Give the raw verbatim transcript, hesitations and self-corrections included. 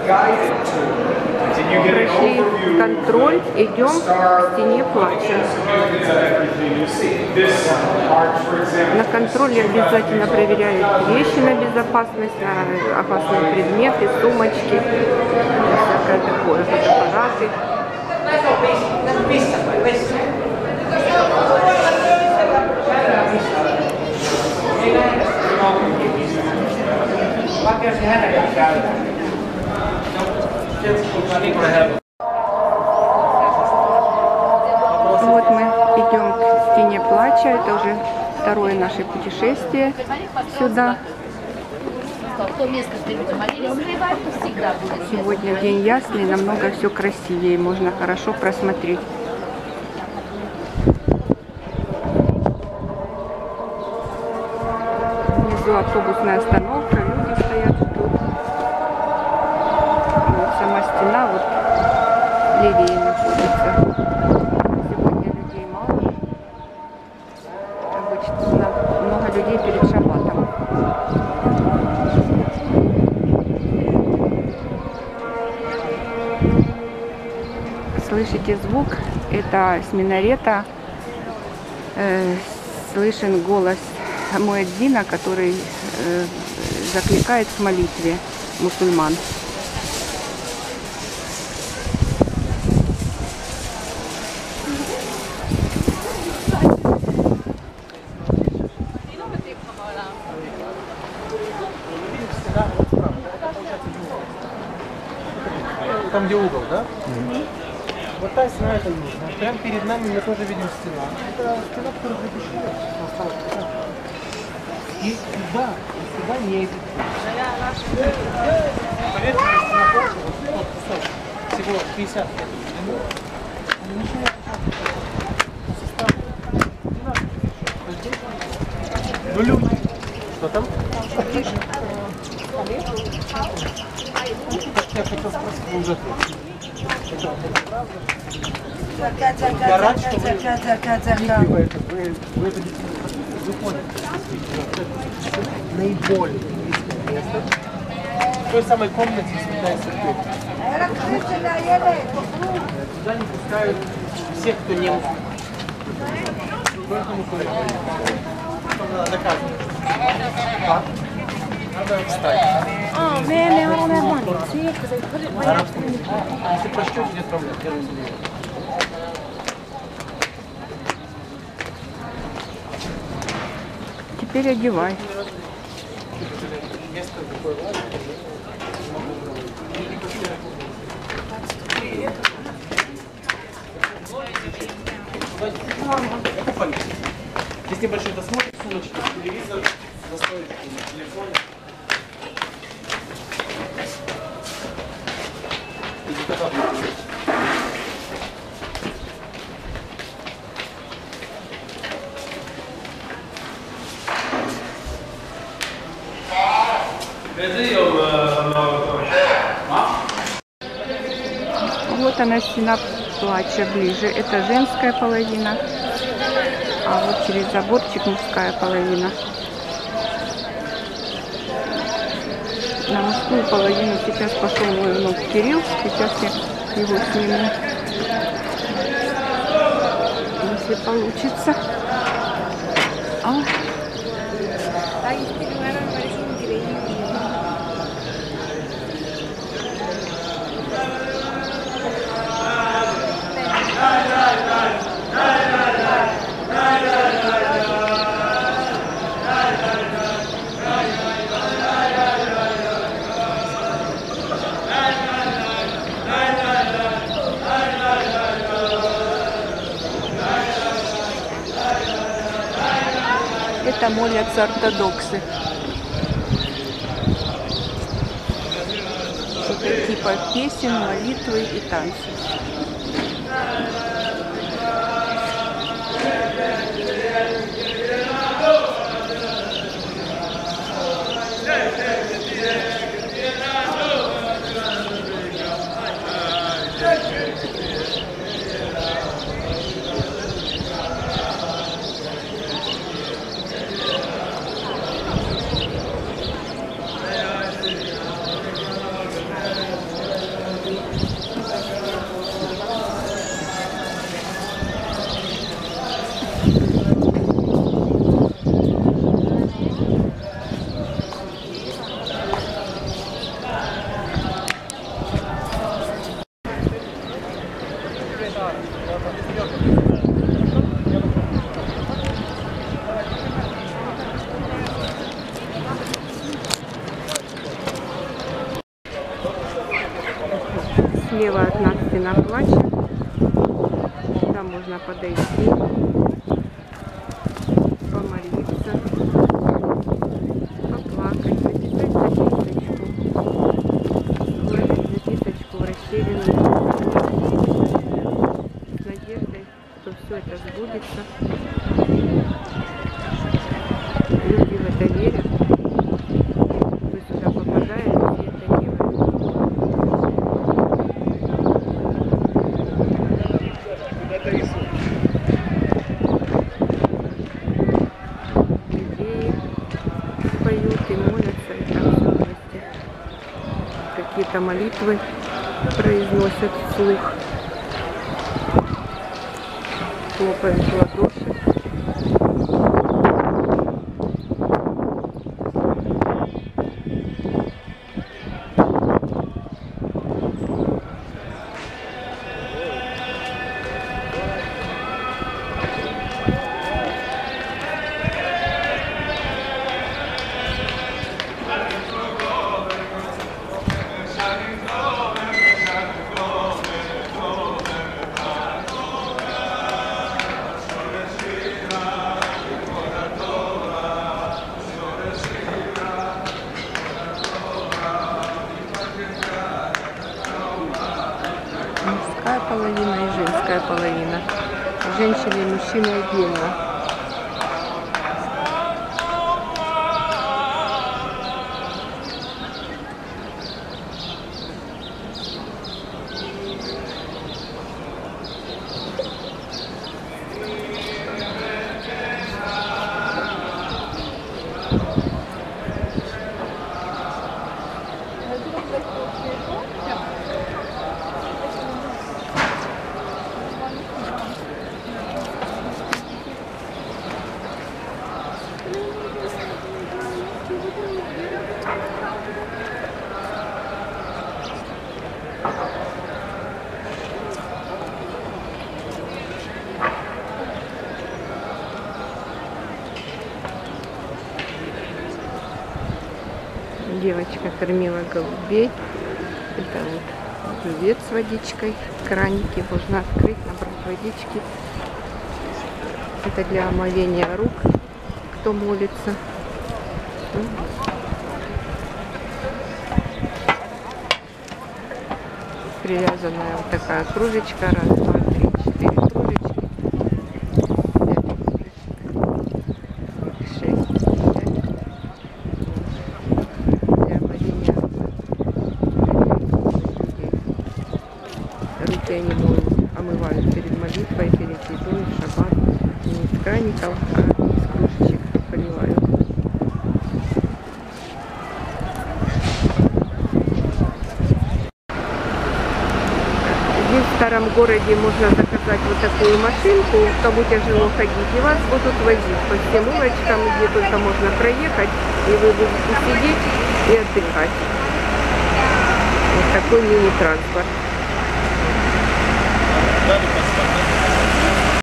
Прошли контроль, идем к стене плача. На контроле обязательно проверяют вещи на безопасность, на опасные предметы, сумочки, всякое такое, фотоаппараты. Вот мы идем к стене плача, это уже второе наше путешествие сюда. Сегодня день ясный, намного все красивее, можно хорошо просмотреть. Внизу автобусная остановка, люди стоят, ждут. Вот сама стена вот левее находится. Сегодня людей мало. Обычно много людей перед шаббатом. Слышите звук? Это с минарета. Э, слышен голос муэдзина, который э, закликает к молитве мусульман. Там, где угол, да? Mm-hmm. Вот та стена, это нужно. Прямо перед нами мы тоже видим стена. Это стена, которая запрещена. И сюда, и сюда не идет. Поверьте, стена плача, вот тот кусок, всего пятьдесят метров. Ну, люди. Что там? Я хотел спросить, вы уже тут. Я рад, что вы, вы, вы, вы это вы поняли. Наиболее близкое место. В той самой комнате Святая Церковь. Туда не пускают всех, кто не мусульман. Только мусульман. Надо доказывать. Как? Надо встать. А, мне не нормально. Если прочтете, нет проблем. Теперь одевай. Здесь небольшой досмотр, сумочки, телевизор, настроечки на телефоне. Вот она, стена плача ближе. Это женская половина, а вот через заборчик мужская половина. На мужскую половину сейчас пошел мой внук Кирилл. Сейчас я его сниму, если получится. А? Это молятся ортодоксы. Что-то типа песен, молитвы и танцев. Слева от нас стена плача. Там можно подойти, помолиться, поплакать, записать записочку, сложить записочку в растерянную, с надеждой, что все это сбудется. Люди в это верят, кто сюда попадает, все это делают. Евреи поют и молятся, и там все вместе. Какие-то молитвы произносят вслух, хлопают в ладоши. Мужская половина и женская половина. Женщины и мужчины отдельно. Девочка кормила голубей. Это вот кювет с водичкой. Краники можно открыть, набрать водички. Это для омовения рук, кто молится. Привязанная вот такая кружечка. Раз, два, три, четыре кружечки. Пять кружечек. Шесть. Руки они моют, омывают перед молитвой, перед едой, в шаббат. Не из краников, а из кружечек поливают. Здесь в старом городе можно заказать вот такую машинку, кому тяжело ходить, и вас будут возить по всем улочкам, где только можно проехать, и вы будете сидеть и отдыхать. Вот такой мини-транспорт.